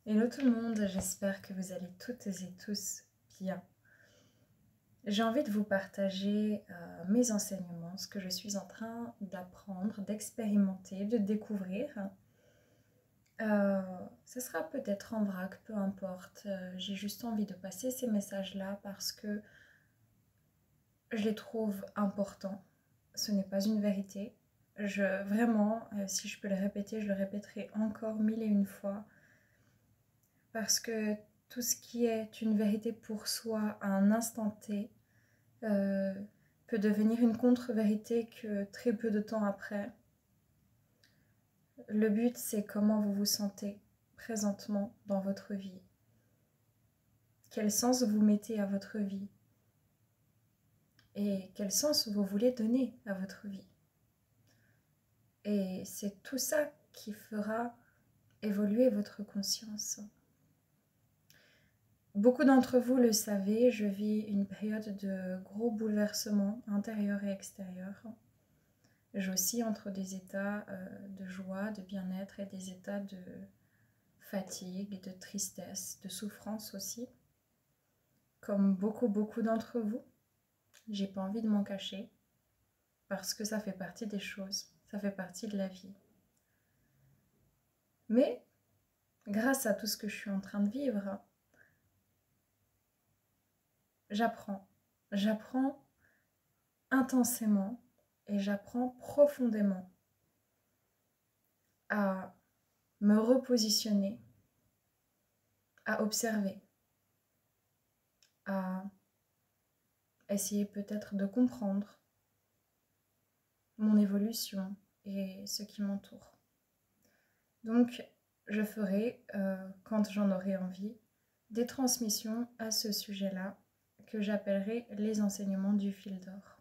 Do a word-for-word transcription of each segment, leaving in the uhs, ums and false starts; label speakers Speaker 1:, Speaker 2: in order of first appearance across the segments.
Speaker 1: Hello tout le monde, j'espère que vous allez toutes et tous bien. J'ai envie de vous partager euh, mes enseignements, ce que je suis en train d'apprendre, d'expérimenter, de découvrir. Euh, ce sera peut-être en vrac, peu importe. Euh, j'ai juste envie de passer ces messages-là parce que je les trouve importants. Ce n'est pas une vérité. Je, vraiment, euh, si je peux le répéter, je le répéterai encore mille et une fois. Parce que tout ce qui est une vérité pour soi à un instant T euh, peut devenir une contre-vérité que très peu de temps après. Le but, c'est comment vous vous sentez présentement dans votre vie. Quel sens vous mettez à votre vie et quel sens vous voulez donner à votre vie. Et c'est tout ça qui fera évoluer votre conscience. Beaucoup d'entre vous le savez, je vis une période de gros bouleversements intérieurs et extérieurs. J'oscille entre des états de joie, de bien-être et des états de fatigue, de tristesse, de souffrance aussi. Comme beaucoup, beaucoup d'entre vous, j'ai pas envie de m'en cacher parce que ça fait partie des choses, ça fait partie de la vie. Mais grâce à tout ce que je suis en train de vivre, j'apprends. J'apprends intensément et j'apprends profondément à me repositionner, à observer, à essayer peut-être de comprendre mon évolution et ce qui m'entoure. Donc, je ferai, euh, quand j'en aurai envie, des transmissions à ce sujet-là que j'appellerai les enseignements du fil d'or.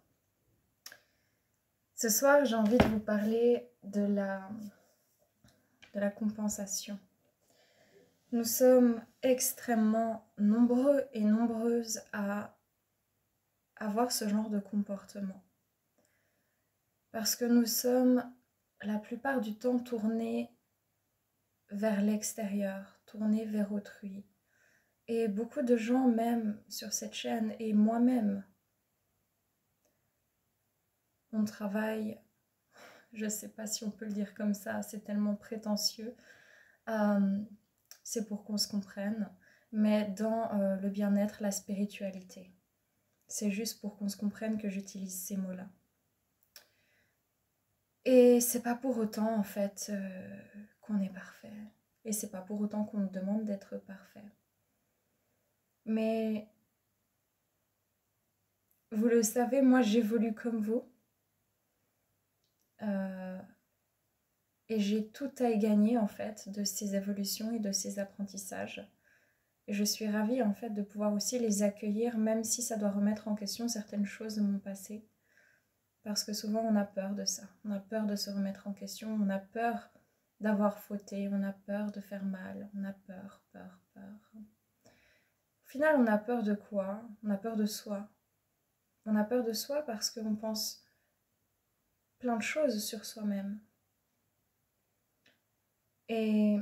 Speaker 1: Ce soir, j'ai envie de vous parler de la, de la compensation. Nous sommes extrêmement nombreux et nombreuses à avoir ce genre de comportement. Parce que nous sommes la plupart du temps tournés vers l'extérieur, tournés vers autrui. Et beaucoup de gens, même sur cette chaîne, et moi-même, on travaille, je ne sais pas si on peut le dire comme ça, c'est tellement prétentieux, euh, c'est pour qu'on se comprenne, mais dans euh, le bien-être, la spiritualité. C'est juste pour qu'on se comprenne que j'utilise ces mots-là. Et c'est pas pour autant, en fait, euh, qu'on est parfait. Et c'est pas pour autant qu'on nous demande d'être parfait. Mais vous le savez, moi j'évolue comme vous. Euh, et j'ai tout à y gagner en fait de ces évolutions et de ces apprentissages. Et je suis ravie en fait de pouvoir aussi les accueillir, même si ça doit remettre en question certaines choses de mon passé. Parce que souvent on a peur de ça, on a peur de se remettre en question, on a peur d'avoir fauté, on a peur de faire mal, on a peur, peur, peur. Au final, on a peur de quoi? On a peur de soi. On a peur de soi parce qu'on pense plein de choses sur soi-même. Et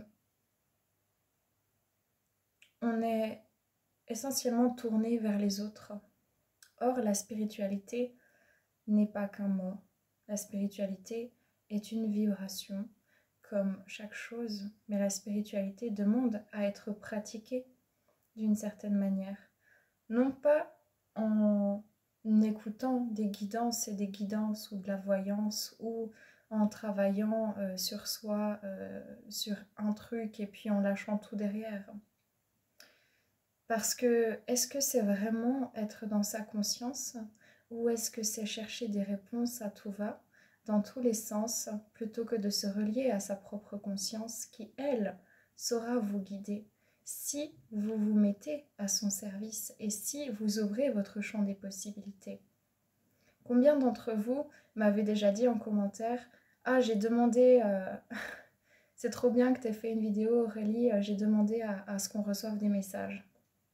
Speaker 1: on est essentiellement tourné vers les autres. Or, la spiritualité n'est pas qu'un mot. La spiritualité est une vibration, comme chaque chose, mais la spiritualité demande à être pratiquée d'une certaine manière. Non pas en écoutant des guidances et des guidances ou de la voyance ou en travaillant euh, sur soi, euh, sur un truc et puis en lâchant tout derrière. Parce que est-ce que c'est vraiment être dans sa conscience ou est-ce que c'est chercher des réponses à tout va, dans tous les sens, plutôt que de se relier à sa propre conscience qui, elle, saura vous guider si vous vous mettez à son service et si vous ouvrez votre champ des possibilités. Combien d'entre vous m'avez déjà dit en commentaire « Ah, j'ai demandé... Euh... c'est trop bien que tu aies fait une vidéo, Aurélie, j'ai demandé à, à ce qu'on reçoive des messages. »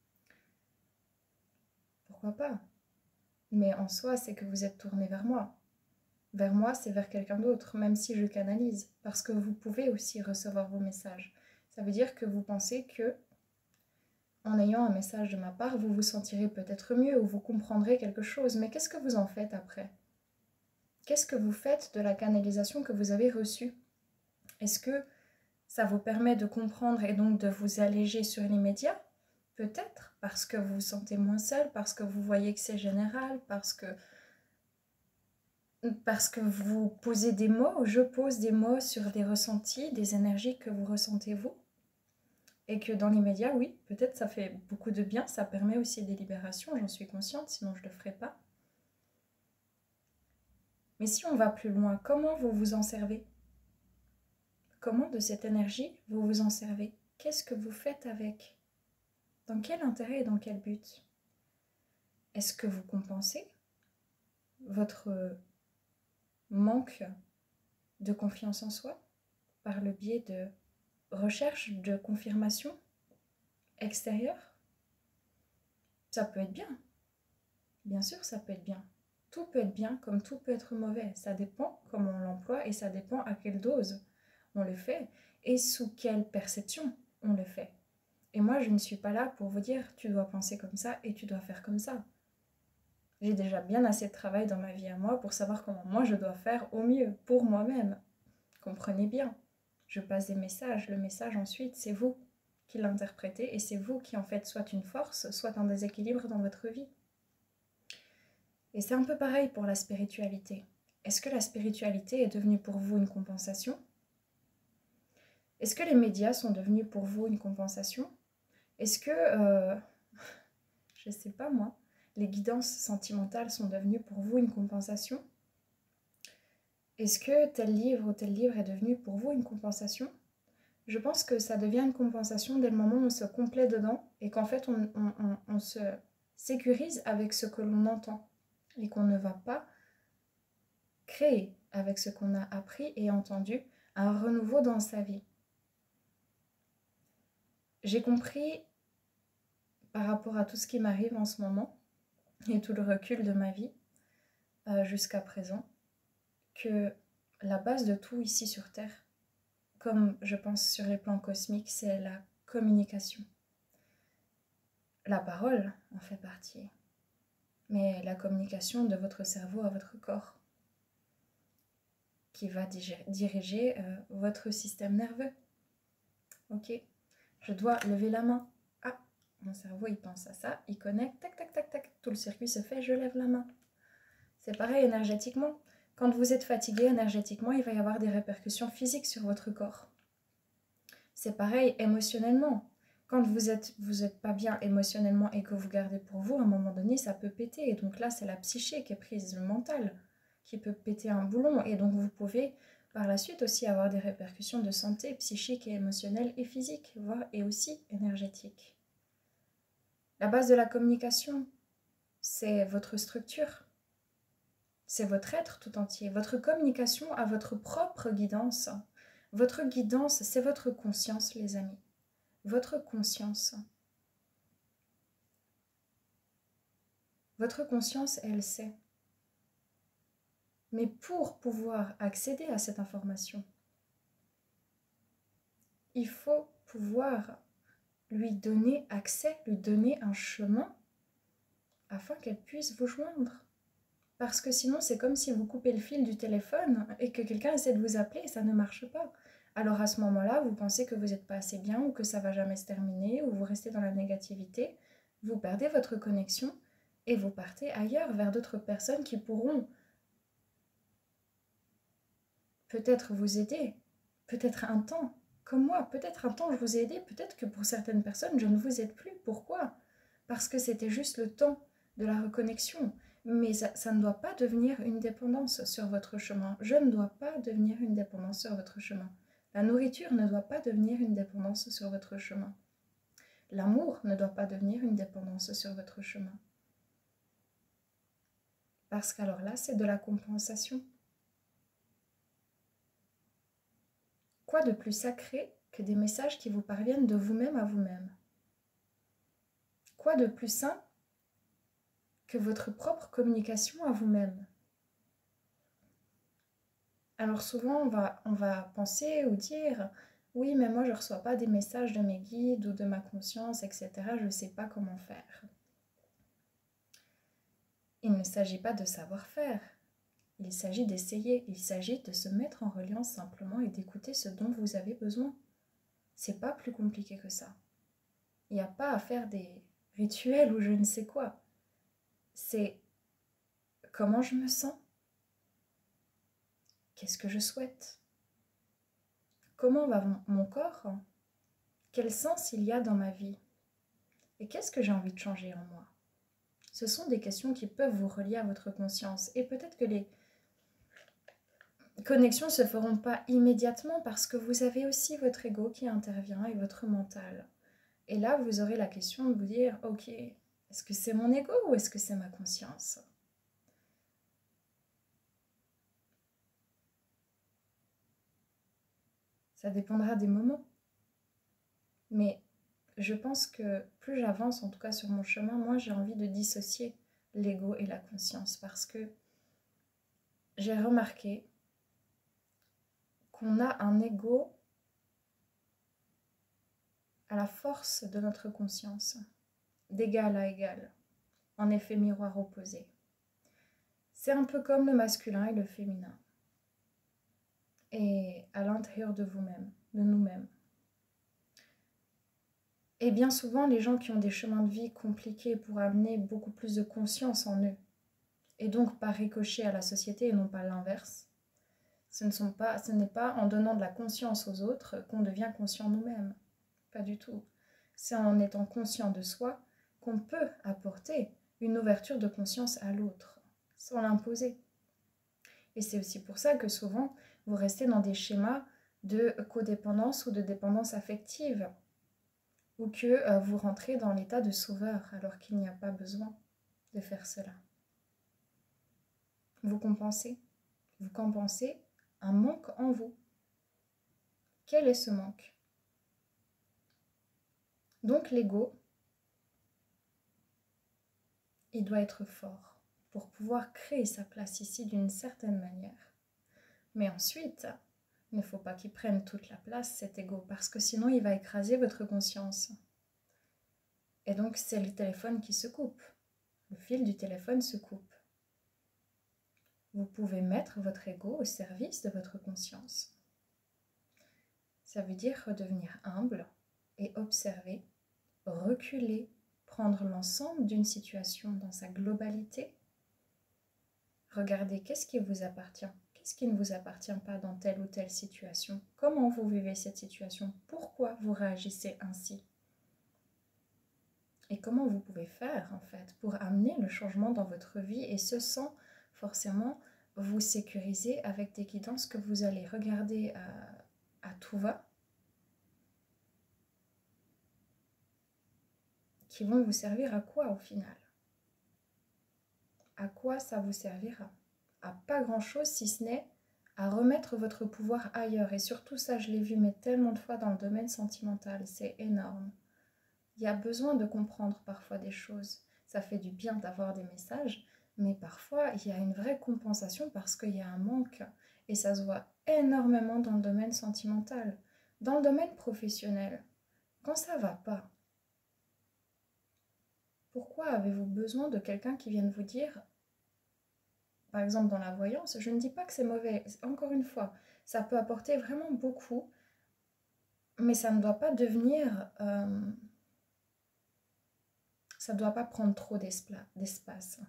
Speaker 1: Pourquoi pas? Mais en soi, c'est que vous êtes tourné vers moi. Vers moi, c'est vers quelqu'un d'autre, même si je canalise, parce que vous pouvez aussi recevoir vos messages. Ça veut dire que vous pensez que, en ayant un message de ma part, vous vous sentirez peut-être mieux ou vous comprendrez quelque chose. Mais qu'est-ce que vous en faites après? Qu'est-ce que vous faites de la canalisation que vous avez reçue? Est-ce que ça vous permet de comprendre et donc de vous alléger sur l'immédiat? Peut-être, parce que vous vous sentez moins seul, parce que vous voyez que c'est général, parce que, parce que vous posez des mots, je pose des mots sur des ressentis, des énergies que vous ressentez vous. Et que dans l'immédiat, oui, peut-être ça fait beaucoup de bien, ça permet aussi des libérations, j'en suis consciente, sinon je ne le ferais pas. Mais si on va plus loin, comment vous vous en servez? Comment de cette énergie vous vous en servez? Qu'est-ce que vous faites avec? Dans quel intérêt et dans quel but? Est-ce que vous compensez votre manque de confiance en soi par le biais de recherche de confirmation extérieure? Ça peut être bien. Bien sûr, ça peut être bien. Tout peut être bien comme tout peut être mauvais. Ça dépend comment on l'emploie et ça dépend à quelle dose on le fait et sous quelle perception on le fait. Et moi, je ne suis pas là pour vous dire tu dois penser comme ça et tu dois faire comme ça. J'ai déjà bien assez de travail dans ma vie à moi pour savoir comment moi je dois faire au mieux pour moi-même. Comprenez bien, je passe des messages. Le message ensuite, c'est vous qui l'interprétez et c'est vous qui en faites soit une force, soit un déséquilibre dans votre vie. Et c'est un peu pareil pour la spiritualité. Est-ce que la spiritualité est devenue pour vous une compensation? Est-ce que les médias sont devenus pour vous une compensation? Est-ce que, euh, je ne sais pas moi, les guidances sentimentales sont devenues pour vous une compensation? Est-ce que tel livre ou tel livre est devenu pour vous une compensation? Je pense que ça devient une compensation dès le moment où on se complaît dedans et qu'en fait on, on, on, on se sécurise avec ce que l'on entend et qu'on ne va pas créer avec ce qu'on a appris et entendu un renouveau dans sa vie. J'ai compris par rapport à tout ce qui m'arrive en ce moment et tout le recul de ma vie euh, jusqu'à présent que la base de tout ici sur Terre, comme je pense sur les plans cosmiques, c'est la communication. La parole en fait partie, mais la communication de votre cerveau à votre corps qui va diriger euh, votre système nerveux. Ok, je dois lever la main. Ah, mon cerveau il pense à ça, il connecte, tac tac tac tac, tout le circuit se fait, je lève la main. C'est pareil énergétiquement. Quand vous êtes fatigué énergétiquement, il va y avoir des répercussions physiques sur votre corps. C'est pareil émotionnellement. Quand vous êtes, vous êtes pas bien émotionnellement et que vous gardez pour vous, à un moment donné, ça peut péter. Et donc là, c'est la psyché qui est prise, le mental, qui peut péter un boulon. Et donc vous pouvez par la suite aussi avoir des répercussions de santé psychique et émotionnelle et physique, voire et aussi énergétique. La base de la communication, c'est votre structure. C'est votre être tout entier. Votre communication a votre propre guidance. Votre guidance, c'est votre conscience, les amis. Votre conscience. Votre conscience, elle sait. Mais pour pouvoir accéder à cette information, il faut pouvoir lui donner accès, lui donner un chemin afin qu'elle puisse vous joindre. Parce que sinon, c'est comme si vous coupez le fil du téléphone et que quelqu'un essaie de vous appeler et ça ne marche pas. Alors à ce moment-là, vous pensez que vous n'êtes pas assez bien ou que ça ne va jamais se terminer ou vous restez dans la négativité, vous perdez votre connexion et vous partez ailleurs vers d'autres personnes qui pourront peut-être vous aider, peut-être un temps, comme moi, peut-être un temps je vous ai aidé, peut-être que pour certaines personnes je ne vous aide plus. Pourquoi? Parce que c'était juste le temps de la reconnexion. Mais ça, ça ne doit pas devenir une dépendance sur votre chemin. Je ne dois pas devenir une dépendance sur votre chemin. La nourriture ne doit pas devenir une dépendance sur votre chemin. L'amour ne doit pas devenir une dépendance sur votre chemin. Parce qu'alors là, c'est de la compensation. Quoi de plus sacré que des messages qui vous parviennent de vous-même à vous-même? Quoi de plus sain que votre propre communication à vous-même? Alors souvent, on va, on va penser ou dire Oui, mais moi je ne reçois pas des messages de mes guides ou de ma conscience, et cetera. Je ne sais pas comment faire. Il ne s'agit pas de savoir faire. Il s'agit d'essayer. Il s'agit de se mettre en reliance simplement et d'écouter ce dont vous avez besoin. C'est pas plus compliqué que ça. Il n'y a pas à faire des rituels ou je ne sais quoi. C'est comment je me sens. Qu'est-ce que je souhaite? Comment va mon corps? Quel sens il y a dans ma vie? Et qu'est-ce que j'ai envie de changer en moi? Ce sont des questions qui peuvent vous relier à votre conscience. Et peut-être que les connexions ne se feront pas immédiatement parce que vous avez aussi votre ego qui intervient et votre mental. Et là, vous aurez la question de vous dire, ok, est-ce que c'est mon ego ou est-ce que c'est ma conscience? Ça dépendra des moments. Mais je pense que plus j'avance, en tout cas sur mon chemin, moi j'ai envie de dissocier l'ego et la conscience parce que j'ai remarqué qu'on a un ego à la force de notre conscience, d'égal à égal, en effet miroir opposé. C'est un peu comme le masculin et le féminin. Et à l'intérieur de vous-même, de nous-mêmes. Et bien souvent, les gens qui ont des chemins de vie compliqués pour amener beaucoup plus de conscience en eux, et donc par ricochet à la société et non pas l'inverse, ce ne sont pas, ce n'est pas en donnant de la conscience aux autres qu'on devient conscient nous-mêmes. Pas du tout. C'est en étant conscient de soi qu'on peut apporter une ouverture de conscience à l'autre, sans l'imposer. Et c'est aussi pour ça que souvent, vous restez dans des schémas de codépendance ou de dépendance affective, ou que euh, vous rentrez dans l'état de sauveur alors qu'il n'y a pas besoin de faire cela. Vous compensez. Vous compensez un manque en vous. Quel est ce manque? Donc l'ego, il doit être fort pour pouvoir créer sa place ici d'une certaine manière. Mais ensuite, il ne faut pas qu'il prenne toute la place, cet ego, parce que sinon il va écraser votre conscience. Et donc c'est le téléphone qui se coupe. Le fil du téléphone se coupe. Vous pouvez mettre votre ego au service de votre conscience. Ça veut dire redevenir humble et observer, reculer, prendre l'ensemble d'une situation dans sa globalité. Regardez qu'est-ce qui vous appartient, qu'est-ce qui ne vous appartient pas dans telle ou telle situation, comment vous vivez cette situation, pourquoi vous réagissez ainsi. Et comment vous pouvez faire en fait pour amener le changement dans votre vie et ce sans forcément vous sécuriser avec des guidances que vous allez regarder à, à tout va, qui vont vous servir à quoi au final? À quoi ça vous servira? À pas grand-chose si ce n'est à remettre votre pouvoir ailleurs. Et surtout ça, je l'ai vu mais tellement de fois dans le domaine sentimental, c'est énorme. Il y a besoin de comprendre parfois des choses. Ça fait du bien d'avoir des messages, mais parfois il y a une vraie compensation parce qu'il y a un manque. Et ça se voit énormément dans le domaine sentimental. Dans le domaine professionnel, quand ça va pas, pourquoi avez-vous besoin de quelqu'un qui vienne vous dire, par exemple dans la voyance, je ne dis pas que c'est mauvais, encore une fois, ça peut apporter vraiment beaucoup, mais ça ne doit pas devenir... Euh, ça ne doit pas prendre trop d'espace.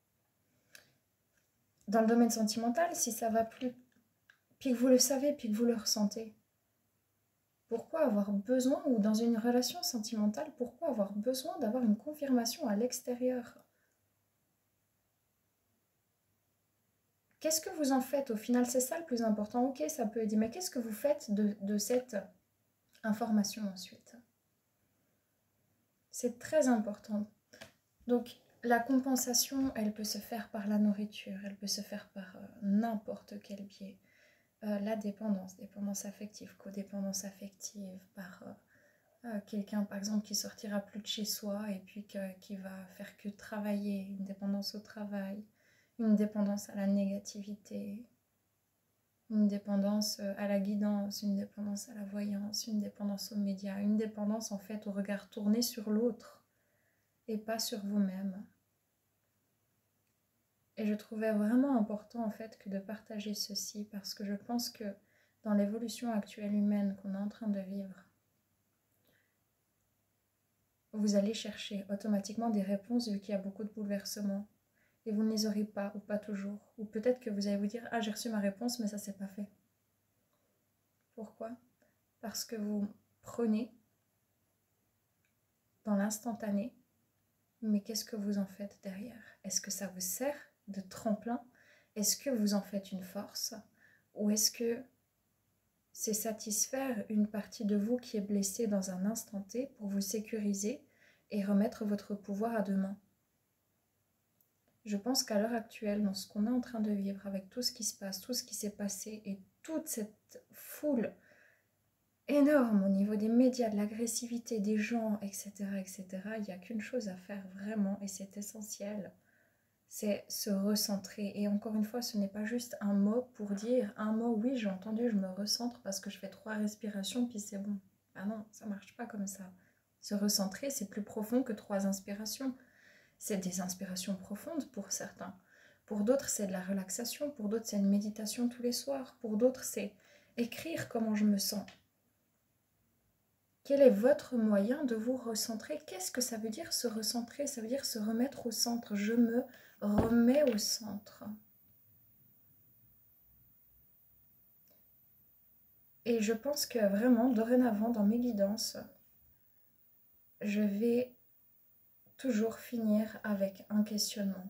Speaker 1: Dans le domaine sentimental, si ça va plus, puis que vous le savez, puis que vous le ressentez, pourquoi avoir besoin, ou dans une relation sentimentale, pourquoi avoir besoin d'avoir une confirmation à l'extérieur? Qu'est-ce que vous en faites au final? C'est ça le plus important. Ok, ça peut aider, mais qu'est-ce que vous faites de, de cette information ensuite? C'est très important. Donc, la compensation, elle peut se faire par la nourriture, elle peut se faire par euh, n'importe quel biais. Euh, la dépendance, dépendance affective, codépendance affective, par euh, euh, quelqu'un par exemple qui sortira plus de chez soi et puis que, qui va faire que travailler, une dépendance au travail, une dépendance à la négativité. Une dépendance à la guidance, une dépendance à la voyance, une dépendance aux médias, une dépendance en fait au regard tourné sur l'autre et pas sur vous-même. Et je trouvais vraiment important en fait que de partager ceci parce que je pense que dans l'évolution actuelle humaine qu'on est en train de vivre, vous allez chercher automatiquement des réponses vu qu'il y a beaucoup de bouleversements et vous ne les aurez pas ou pas toujours. Ou peut-être que vous allez vous dire « Ah, j'ai reçu ma réponse mais ça s'est pas fait ». Pourquoi? Parce que vous prenez dans l'instantané, mais qu'est-ce que vous en faites derrière? Est-ce que ça vous sert de tremplin? Est-ce que vous en faites une force? Ou est-ce que c'est satisfaire une partie de vous qui est blessée dans un instant T pour vous sécuriser et remettre votre pouvoir à deux mains? Je pense qu'à l'heure actuelle, dans ce qu'on est en train de vivre, avec tout ce qui se passe, tout ce qui s'est passé et toute cette foule énorme au niveau des médias, de l'agressivité des gens, et cetera, et cetera, il n'y a qu'une chose à faire vraiment, et c'est essentiel, c'est se recentrer. Et encore une fois, ce n'est pas juste un mot pour dire un mot, oui, j'ai entendu, je me recentre parce que je fais trois respirations, puis c'est bon. Ah non, ça ne marche pas comme ça. Se recentrer, c'est plus profond que trois inspirations. C'est des inspirations profondes pour certains. Pour d'autres, c'est de la relaxation. Pour d'autres, c'est une méditation tous les soirs. Pour d'autres, c'est écrire comment je me sens. Quel est votre moyen de vous recentrer? Qu'est-ce que ça veut dire se recentrer? Ça veut dire se remettre au centre. Je me remets au centre. Et je pense que vraiment, dorénavant, dans mes guidances, je vais toujours finir avec un questionnement.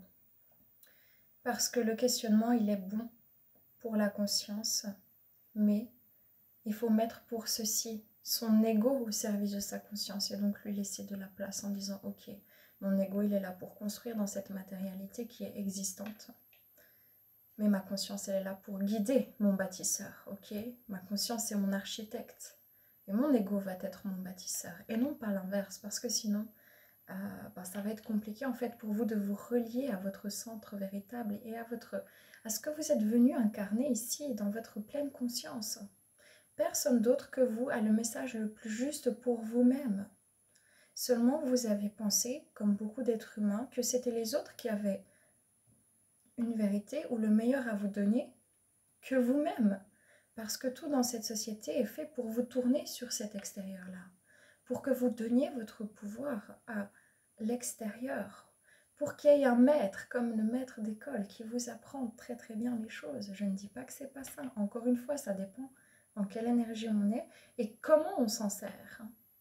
Speaker 1: Parce que le questionnement, il est bon pour la conscience, mais il faut mettre pour ceci son ego au service de sa conscience et donc lui laisser de la place en disant « Ok, mon ego, il est là pour construire dans cette matérialité qui est existante. Mais ma conscience, elle est là pour guider mon bâtisseur, ok? Ma conscience, c'est mon architecte. Et mon ego va être mon bâtisseur. Et non pas l'inverse, parce que sinon, euh, bah, ça va être compliqué en fait pour vous de vous relier à votre centre véritable et à, votre, à ce que vous êtes venu incarner ici, dans votre pleine conscience. Personne d'autre que vous a le message le plus juste pour vous-même. Seulement, vous avez pensé, comme beaucoup d'êtres humains, que c'était les autres qui avaient une vérité ou le meilleur à vous donner que vous-même. Parce que tout dans cette société est fait pour vous tourner sur cet extérieur-là. Pour que vous donniez votre pouvoir à l'extérieur. Pour qu'il y ait un maître, comme le maître d'école, qui vous apprend très très bien les choses. Je ne dis pas que c'est pas ça. Encore une fois, ça dépend dans quelle énergie on est et comment on s'en sert.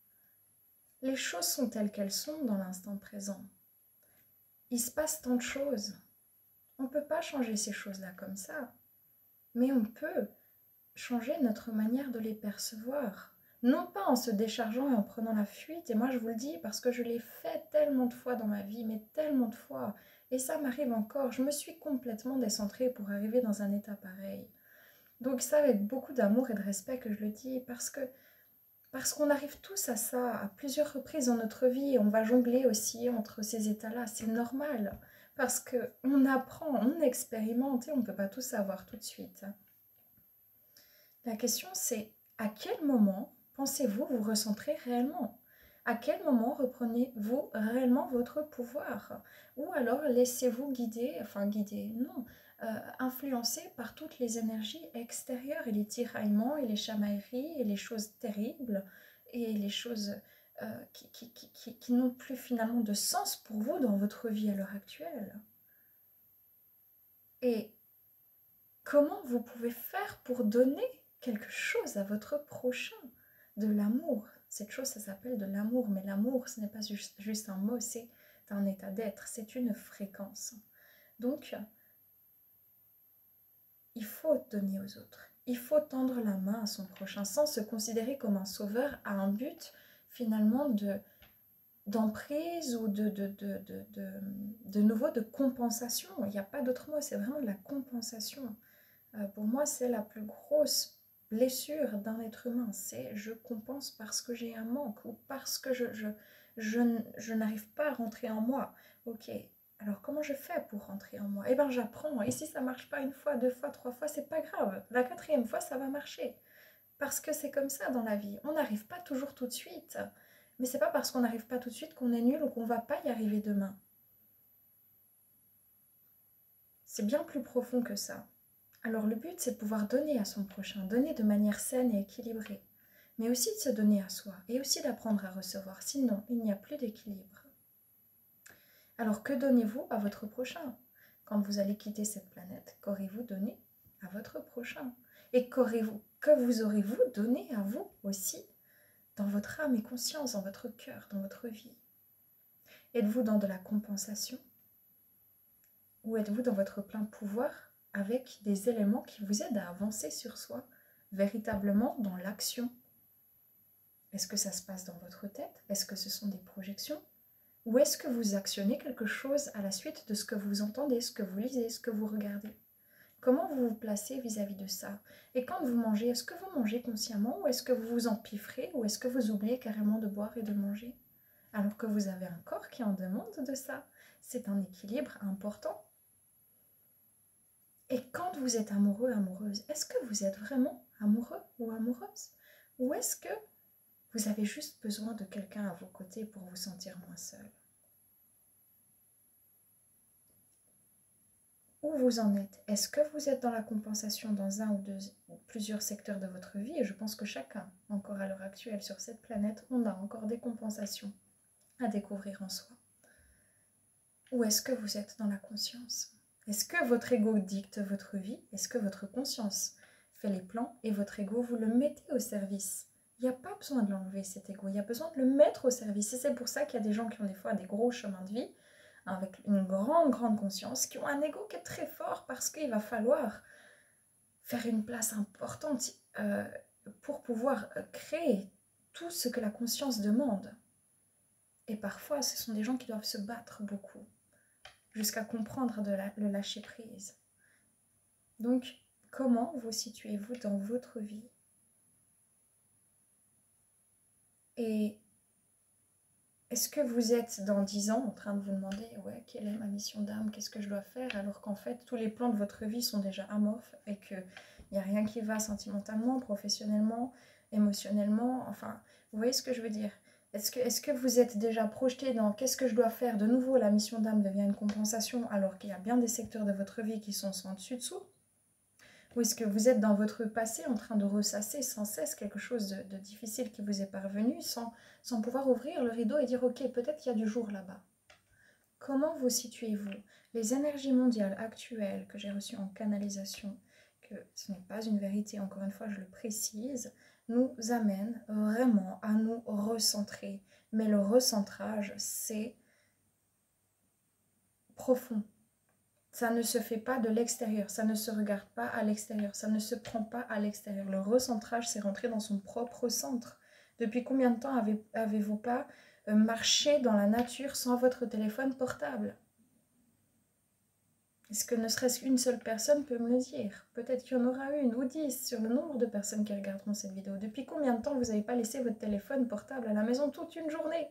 Speaker 1: Les choses sont telles qu'elles sont dans l'instant présent. Il se passe tant de choses. On ne peut pas changer ces choses-là comme ça. Mais on peut changer notre manière de les percevoir. Non pas en se déchargeant et en prenant la fuite. Et moi, je vous le dis parce que je l'ai fait tellement de fois dans ma vie, mais tellement de fois. Et ça m'arrive encore. Je me suis complètement décentrée pour arriver dans un état pareil. Donc ça, avec beaucoup d'amour et de respect que je le dis, parce que parce qu'on arrive tous à ça, à plusieurs reprises dans notre vie. Et on va jongler aussi entre ces états-là. C'est normal. Parce qu'on apprend, on expérimente et on ne peut pas tout savoir tout de suite. La question c'est, à quel moment pensez-vous vous recentrer réellement? À quel moment reprenez-vous réellement votre pouvoir? Ou alors laissez-vous guider, enfin guider, non, euh, influencer par toutes les énergies extérieures et les tiraillements et les chamailleries et les choses terribles et les choses euh, qui, qui, qui, qui, qui n'ont plus finalement de sens pour vous dans votre vie à l'heure actuelle. Et comment vous pouvez faire pour donner quelque chose à votre prochain, de l'amour. Cette chose, ça s'appelle de l'amour, mais l'amour, ce n'est pas juste, juste un mot, c'est un état d'être, c'est une fréquence. Donc, il faut donner aux autres. Il faut tendre la main à son prochain sans se considérer comme un sauveur à un but, finalement, de d'emprise ou de, de, de, de, de, de nouveau de compensation. Il n'y a pas d'autre mot, c'est vraiment de la compensation. Euh, pour moi, c'est la plus grosse blessure d'un être humain, c'est je compense parce que j'ai un manque ou parce que je, je, je, je n'arrive pas à rentrer en moi. Ok, Alors comment je fais pour rentrer en moi? Eh bien j'apprends. Et si ça ne marche pas une fois, deux fois, trois fois, c'est pas grave. La quatrième fois, ça va marcher. Parce que c'est comme ça dans la vie. On n'arrive pas toujours tout de suite. Mais c'est pas parce qu'on n'arrive pas tout de suite qu'on est nul ou qu'on va pas y arriver demain. C'est bien plus profond que ça. Alors le but, c'est de pouvoir donner à son prochain, donner de manière saine et équilibrée. Mais aussi de se donner à soi et aussi d'apprendre à recevoir. Sinon, il n'y a plus d'équilibre. Alors que donnez-vous à votre prochain? Quand vous allez quitter cette planète, qu'aurez-vous donné à votre prochain? Et qu'aurez-vous, que vous aurez-vous donné à vous aussi dans votre âme et conscience, dans votre cœur, dans votre vie? Êtes-vous dans de la compensation? Ou êtes-vous dans votre plein pouvoir avec des éléments qui vous aident à avancer sur soi, véritablement dans l'action? Est-ce que ça se passe dans votre tête? Est-ce que ce sont des projections? Ou est-ce que vous actionnez quelque chose à la suite de ce que vous entendez, ce que vous lisez, ce que vous regardez? Comment vous vous placez vis-à-vis de ça? Et quand vous mangez, est-ce que vous mangez consciemment ou est-ce que vous vous empiffrez ou est-ce que vous oubliez carrément de boire et de manger? Alors que vous avez un corps qui en demande de ça. C'est un équilibre important. Et quand vous êtes amoureux, amoureuse, est-ce que vous êtes vraiment amoureux ou amoureuse? Ou est-ce que vous avez juste besoin de quelqu'un à vos côtés pour vous sentir moins seul? Où vous en êtes? Est-ce que vous êtes dans la compensation dans un ou, deux, ou plusieurs secteurs de votre vie? Et je pense que chacun, encore à l'heure actuelle sur cette planète, on a encore des compensations à découvrir en soi. Ou est-ce que vous êtes dans la conscience? Est-ce que votre ego dicte votre vie? Est-ce que votre conscience fait les plans et votre ego, vous le mettez au service? Il n'y a pas besoin de l'enlever cet ego, il y a besoin de le mettre au service. Et c'est pour ça qu'il y a des gens qui ont des fois des gros chemins de vie, avec une grande, grande conscience, qui ont un ego qui est très fort parce qu'il va falloir faire une place importante euh, pour pouvoir créer tout ce que la conscience demande. Et parfois, ce sont des gens qui doivent se battre beaucoup, jusqu'à comprendre de la, le lâcher-prise. Donc, comment vous situez-vous dans votre vie? Et est-ce que vous êtes dans dix ans en train de vous demander « Ouais, quelle est ma mission d'âme? Qu'est-ce que je dois faire ?» alors qu'en fait, tous les plans de votre vie sont déjà amorphes et qu'il n'y a rien qui va sentimentalement, professionnellement, émotionnellement. Enfin, vous voyez ce que je veux dire? Est-ce que, est-ce que vous êtes déjà projeté dans « Qu'est-ce que je dois faire ?» De nouveau, la mission d'âme devient une compensation alors qu'il y a bien des secteurs de votre vie qui sont en dessus-dessous. Ou est-ce que vous êtes dans votre passé en train de ressasser sans cesse quelque chose de, de difficile qui vous est parvenu sans, sans pouvoir ouvrir le rideau et dire « Ok, peut-être qu'il y a du jour là-bas ». Comment vous situez-vous? Les énergies mondiales actuelles que j'ai reçues en canalisation, que ce n'est pas une vérité, encore une fois je le précise, nous amènent vraiment à nous recentrer. Mais le recentrage, c'est profond. Ça ne se fait pas de l'extérieur, ça ne se regarde pas à l'extérieur, ça ne se prend pas à l'extérieur. Le recentrage, c'est rentrer dans son propre centre. Depuis combien de temps avez, avez-vous pas marché dans la nature sans votre téléphone portable? Est-ce que ne serait-ce qu'une seule personne peut me le dire? Peut-être qu'il y en aura une ou dix sur le nombre de personnes qui regarderont cette vidéo. Depuis combien de temps vous n'avez pas laissé votre téléphone portable à la maison toute une journée?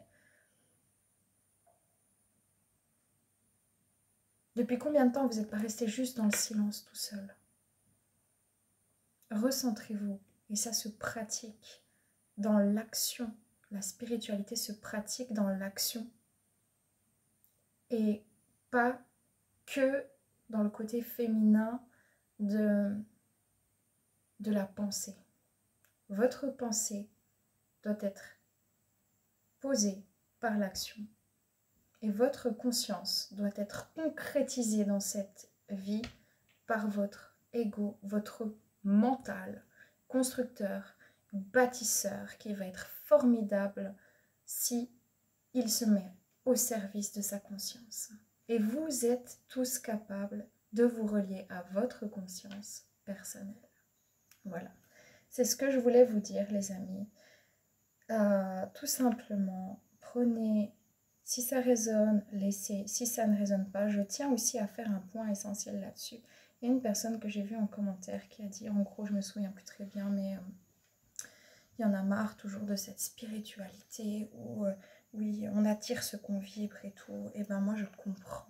Speaker 1: Depuis combien de temps vous n'êtes pas resté juste dans le silence tout seul? Recentrez-vous et ça se pratique dans l'action. La spiritualité se pratique dans l'action et pas que dans le côté féminin de, de la pensée. Votre pensée doit être posée par l'action et votre conscience doit être concrétisée dans cette vie par votre ego, votre mental constructeur, bâtisseur qui va être formidable si il se met au service de sa conscience. Et vous êtes tous capables de vous relier à votre conscience personnelle. Voilà, c'est ce que je voulais vous dire les amis. Euh, tout simplement, prenez, si ça résonne, laissez, si ça ne résonne pas, je tiens aussi à faire un point essentiel là-dessus. Il y a une personne que j'ai vue en commentaire qui a dit, en gros, je me souviens plus très bien, mais euh, il y en a marre toujours de cette spiritualité où, euh, oui, on attire ce qu'on vibre et tout. Et ben moi, je comprends.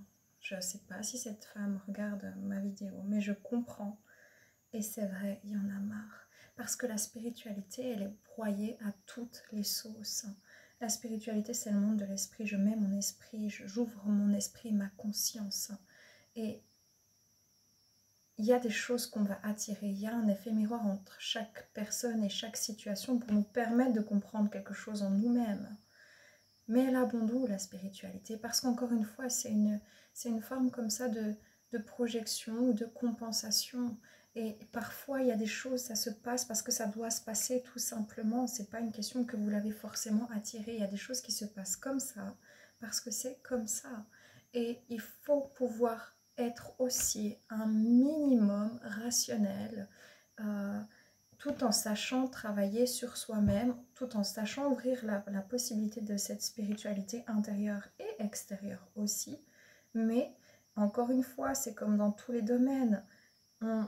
Speaker 1: Je ne sais pas si cette femme regarde ma vidéo, mais je comprends. Et c'est vrai, il y en a marre. Parce que la spiritualité, elle est broyée à toutes les sauces. La spiritualité, c'est le monde de l'esprit. Je mets mon esprit, j'ouvre mon esprit, ma conscience. Et il y a des choses qu'on va attirer. Il y a un effet miroir entre chaque personne et chaque situation pour nous permettre de comprendre quelque chose en nous-mêmes. Mais elle abonde où la spiritualité? Parce qu'encore une fois, c'est une, c'est une forme comme ça de, de projection ou de compensation. Et parfois, il y a des choses, ça se passe parce que ça doit se passer tout simplement. C'est pas une question que vous l'avez forcément attiré. Il y a des choses qui se passent comme ça parce que c'est comme ça. Et il faut pouvoir être aussi un minimum rationnel, euh, tout en sachant travailler sur soi-même, tout en sachant ouvrir la, la possibilité de cette spiritualité intérieure et extérieure aussi. Mais encore une fois, c'est comme dans tous les domaines, on,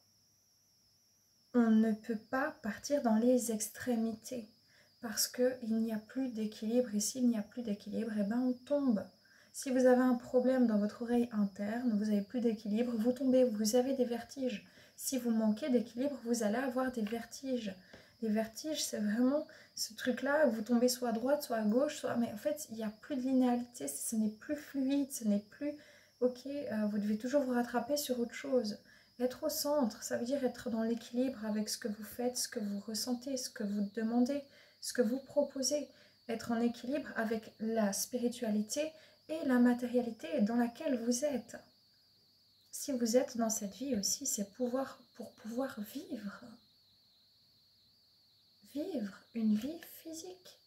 Speaker 1: on ne peut pas partir dans les extrémités parce qu'il n'y a plus d'équilibre. Et s'il n'y a plus d'équilibre, eh ben on tombe. Si vous avez un problème dans votre oreille interne, vous n'avez plus d'équilibre, vous tombez, vous avez des vertiges. Si vous manquez d'équilibre, vous allez avoir des vertiges. Les vertiges, c'est vraiment ce truc-là, vous tombez soit à droite, soit à gauche, soit... mais en fait, il n'y a plus de linéarité, ce n'est plus fluide, ce n'est plus... Ok, euh, vous devez toujours vous rattraper sur autre chose. Être au centre, ça veut dire être dans l'équilibre avec ce que vous faites, ce que vous ressentez, ce que vous demandez, ce que vous proposez. Être en équilibre avec la spiritualité et la matérialité dans laquelle vous êtes. Si vous êtes dans cette vie aussi, c'est pouvoir, pour pouvoir vivre. Vivre une vie physique.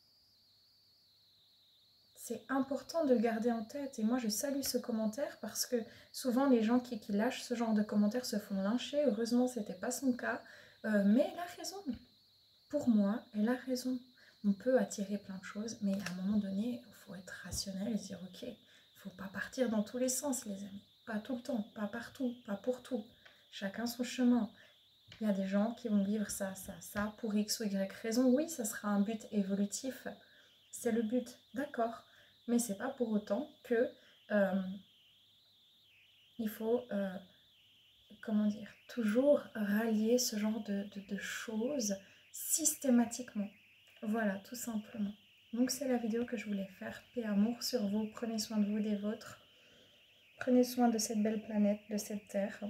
Speaker 1: C'est important de le garder en tête. Et moi, je salue ce commentaire parce que souvent, les gens qui, qui lâchent ce genre de commentaires se font lyncher. Heureusement, ce n'était pas son cas. Euh, mais elle a raison. Pour moi, elle a raison. On peut attirer plein de choses, mais à un moment donné, il faut être rationnel et se dire, ok, il ne faut pas partir dans tous les sens, les amis. Pas tout le temps, pas partout, pas pour tout. Chacun son chemin. Il y a des gens qui vont vivre ça, ça, ça, pour X ou Y raison. Oui, ça sera un but évolutif. C'est le but, d'accord. Mais c'est pas pour autant que euh, il faut, euh, comment dire, toujours rallier ce genre de, de, de choses systématiquement. Voilà, tout simplement. Donc c'est la vidéo que je voulais faire. Paix, amour sur vous. Prenez soin de vous, des vôtres. Prenez soin de cette belle planète, de cette terre.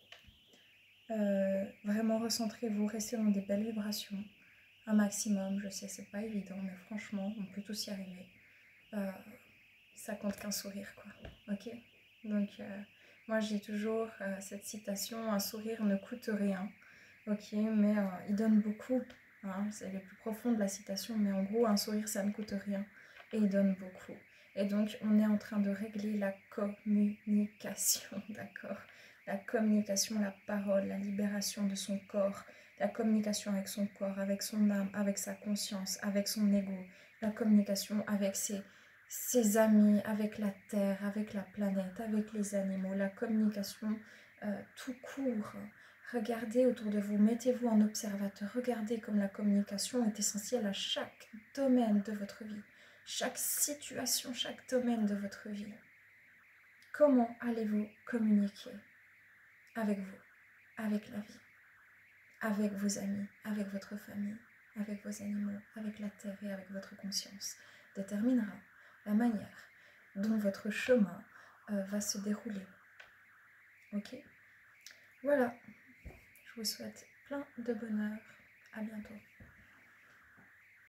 Speaker 1: Euh, vraiment recentrez-vous, restez dans des belles vibrations. Un maximum, je sais, c'est pas évident, mais franchement, on peut tous y arriver. Euh, ça compte qu'un sourire, quoi. Ok? Donc, euh, moi, j'ai toujours euh, cette citation, un sourire ne coûte rien. Ok, mais euh, il donne beaucoup. Hein, c'est le plus profond de la citation, mais en gros, un sourire, ça ne coûte rien. Et il donne beaucoup. Et donc, on est en train de régler la communication, d'accord? La communication, la parole, la libération de son corps, la communication avec son corps, avec son âme, avec sa conscience, avec son ego, la communication avec ses, ses amis, avec la terre, avec la planète, avec les animaux, la communication euh, tout court. Regardez autour de vous, mettez-vous en observateur, regardez comme la communication est essentielle à chaque domaine de votre vie, chaque situation, chaque domaine de votre vie. Comment allez-vous communiquer avec vous, avec la vie, avec vos amis, avec votre famille, avec vos animaux, avec la terre et avec votre conscience, déterminera la manière dont votre chemin euh, va se dérouler. Ok? Voilà. Je vous souhaite plein de bonheur. À bientôt.